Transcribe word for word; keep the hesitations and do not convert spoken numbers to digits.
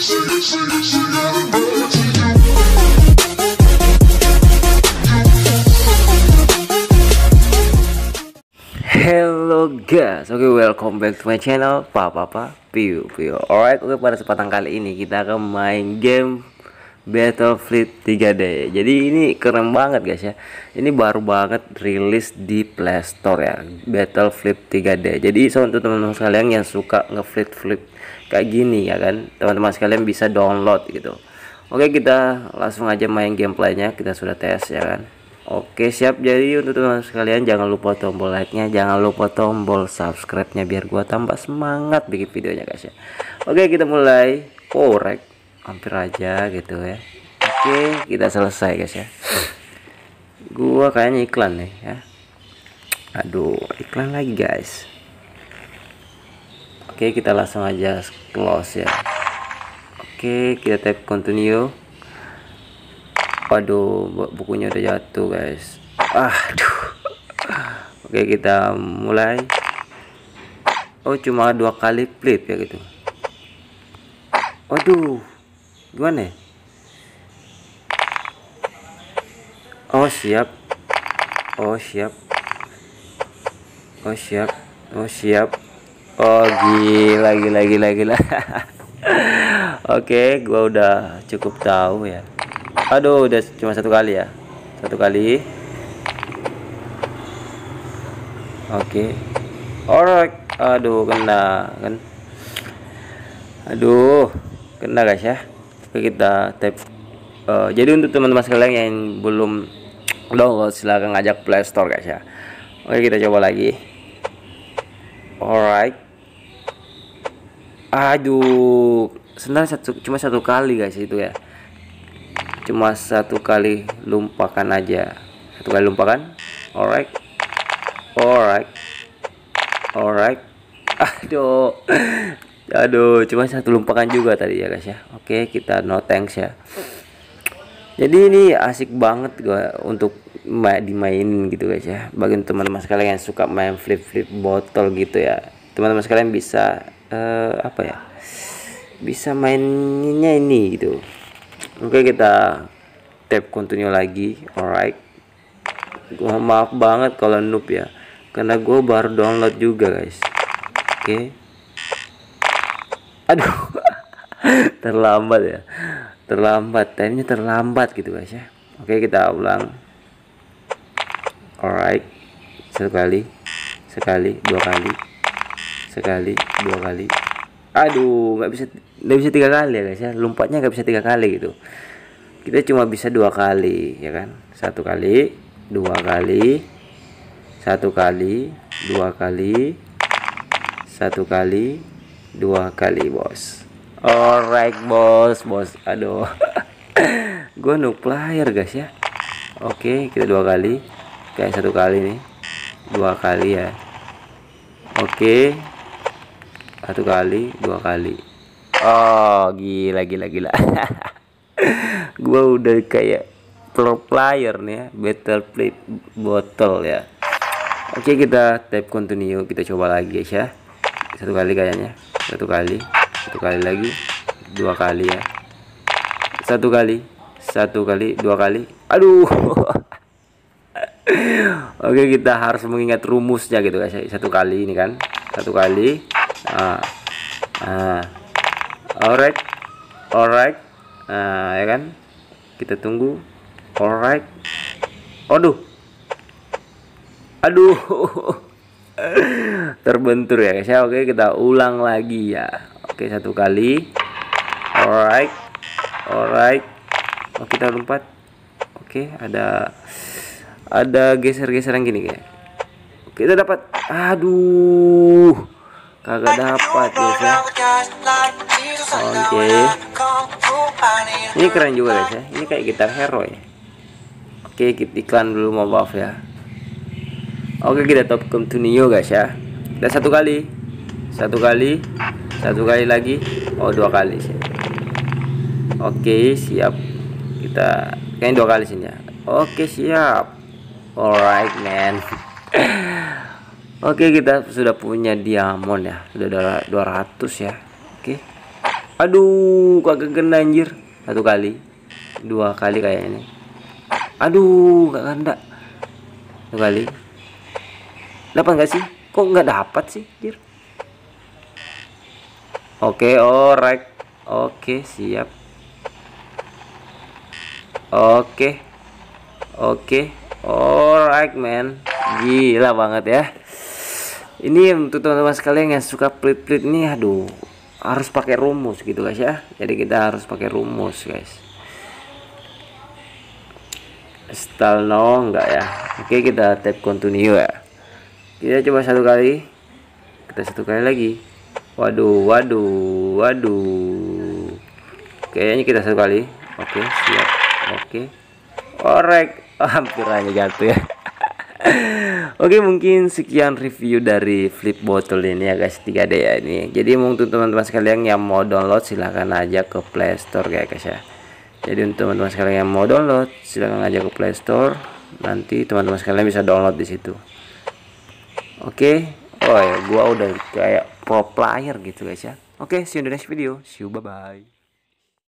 Hello guys, oke, okay, welcome back to my channel Papa Papa Piu Piu. Alright, oke, okay, pada kesempatan kali ini kita akan main game Battlefield tiga D. Jadi ini keren banget guys ya. Ini baru banget rilis di Play Store ya, Battlefield tiga D. Jadi so, untuk teman-teman sekalian yang suka nge-flip-flip kayak gini ya kan, teman-teman sekalian bisa download gitu. Oke, kita langsung aja main gameplaynya. Kita sudah tes ya kan. Oke, siap. Jadi untuk teman-teman sekalian jangan lupa tombol like-nya, jangan lupa tombol subscribe-nya biar gua tambah semangat bikin videonya guys ya. Oke, kita mulai. Korek hampir aja gitu ya. Oke, kita selesai guys ya. Gua kayaknya iklan nih ya. Aduh, iklan lagi guys. Oke, kita langsung aja close ya. Oke, kita tap continue. Waduh, bukunya udah jatuh guys. Aduh. Oke, kita mulai. Oh, cuma dua kali flip ya gitu. Waduh, gimana ya? Oh siap. Oh siap. Oh siap. Oh siap. Oh gila gila gila gila. Oke, gua udah cukup tahu ya. Aduh, udah cuma satu kali ya. Satu kali. Oke. Alright. Aduh, kena kan. Aduh, kena guys ya. Oke, kita tap. Uh, jadi untuk teman-teman sekalian yang belum download, silahkan ngajak Play Store guys ya. Oke, kita coba lagi. Alright. Aduh, sebenarnya satu, cuma satu kali guys itu ya. Cuma satu kali lumpakan aja. Satu kali lumpakan. Alright. Alright. Alright. Aduh. Aduh, cuma satu lumpakan juga tadi ya guys ya. Oke, kita no thanks ya. Jadi ini asik banget gua untuk ma dimainin gitu guys ya. Bagi teman-teman sekalian yang suka main flip-flip botol gitu ya. Teman-teman sekalian bisa uh, apa ya? Bisa mainnya ini gitu. Oke, kita tap continue lagi. Alright. Gua maaf banget kalau noob ya, karena gue baru download juga guys. Oke. Aduh. Terlambat ya. Terlambat. Timenya terlambat gitu guys ya. Oke, kita ulang. Alright. Satu kali. Sekali. Dua kali. Sekali. Dua kali. Aduh, nggak bisa nggak bisa tiga kali ya guys ya. Lompatnya nggak bisa tiga kali gitu. Kita cuma bisa dua kali ya kan. Satu kali, dua kali, satu kali, dua kali, satu kali, dua kali bos. Alright bos, bos. Aduh. Gue no player guys ya. Oke, kita dua kali. Kayak satu kali nih. Dua kali ya. Oke. Satu kali, dua kali. Oh, gila gila gila. Gua udah kayak pro player nih ya, Battlefield botol ya. Oke, kita tap continue, kita coba lagi guys ya. Satu kali kayaknya. Satu kali, satu kali lagi, dua kali ya. Satu kali, satu kali, dua kali. Aduh. Oke, kita harus mengingat rumusnya gitu guys. Satu kali ini kan. Satu kali. Ah, ah, alright, alright, nah ya kan, kita tunggu, alright, aduh, aduh, terbentur ya guys ya. Oke, kita ulang lagi ya. Oke, satu kali, alright, alright, oh, kita lompat. Oke, ada, ada geser-geseran gini kayak, kita dapat, aduh. Kagak dapat guys ya. Oke. Ini keren juga guys ya. Ini kayak gitar hero ya. Oke, kita iklan dulu, maaf ya. Oke, kita top continue guys ya. Dan satu kali. Satu kali. Satu kali lagi. Oh, dua kali sih. Oke, siap. Kita kayaknya dua kali sini ya. Oke, siap. Alright man. Oke, kita sudah punya diamond ya. Sudah dua ratus ya. Oke. Aduh, kagak kena anjir. Satu kali, dua kali kayaknya nih. Aduh, gak kena. Satu kali. Dapat nggak sih? Kok nggak dapat sih, anjir? Oke, alright. Oke, siap. Oke. Oke. Alright, man. Gila banget ya. Ini untuk teman-teman sekalian yang suka pelit-pelit nih, aduh, harus pakai rumus gitu guys ya. Jadi kita harus pakai rumus guys. Install no enggak ya. Oke, kita tap continue ya. Kita coba satu kali. Kita satu kali lagi. Waduh, waduh, waduh. Kayaknya kita satu kali. Oke, siap. Oke. Alright. Oh, hampir aja jatuh ya. Oke, mungkin sekian review dari flip bottle ini ya guys, tiga D ya ini. Jadi untuk teman-teman sekalian yang mau download silahkan aja ke Play Store ya guys ya. Jadi untuk teman-teman sekalian yang mau download silahkan aja ke Play Store. Nanti teman-teman sekalian bisa download di situ. Oke. Oh ya, gua udah kayak pro player gitu guys ya. Oke, see you in the next video. See you, bye bye.